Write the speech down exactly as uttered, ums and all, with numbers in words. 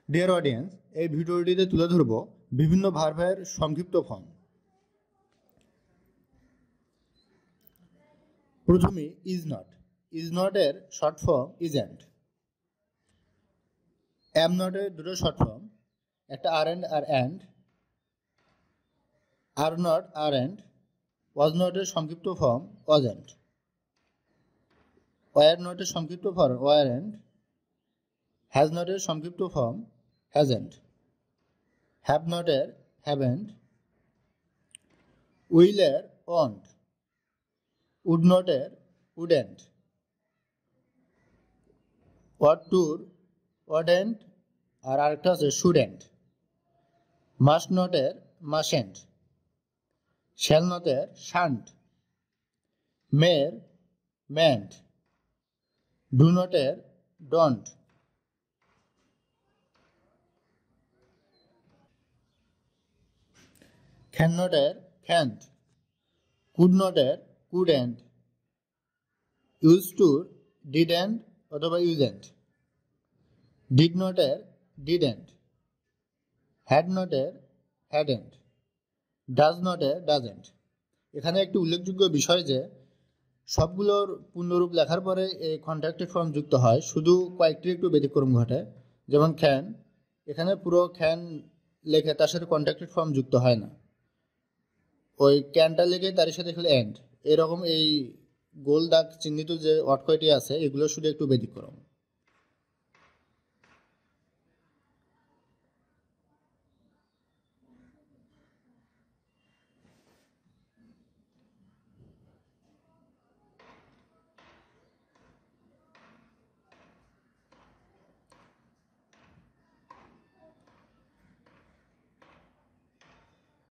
Dear audience, এই ভিডিওটিতে তুলে ধরব বিভিন্ন ভার্বের সংক্ষিপ্ত ফর্ম। প্রথমে ইজ নট। ইজ নট এর short form isn't. Am not এর দুটো শর্ট ফর্ম, একটা আর এন্ড আর অ্যান্ড। Are not aren't. Was not এর সংক্ষিপ্ত ফর্ম ওয়াজেন্ট। ওয়ার নট এর সংক্ষিপ্ত form weren't. Has not এর সংক্ষিপ্ত ফর্ম hasn't. Have not এর haven't. Will এর won't. Would not এর wouldn't. Ought to wouldn't আর আরেকটা আছে shouldn't. Must not এর mustn't. Shall not এর shan't. May এর mayn't. Do not এর don't. Cannot এর can't. Could not এর couldn't. Used to didn't অথবা usn't. Did not এর didn't. Had not এর hadn't. Does not এর doesn't. এখানে একটি উল্লেখযোগ্য বিষয় যে সবগুলোর পূর্ণরূপ লেখার পরে এই কন্ট্রাক্টেড ফর্ম যুক্ত হয়, শুধু কয়েকটি একটু ব্যতিক্রম ঘটে। যেমন ক্যান, এখানে পুরো ক্যান লেখে তার সাথে কন্ট্রাক্টেড ফর্ম যুক্ত হয় না, ওই ক্যানটা লেগে তার সাথে খেলে এন্ড। এরকম এই গোল দাগ চিহ্নিত যে ওয়ার্ড কয়টি আছে এগুলো শুধু একটু ব্যতিক্রম।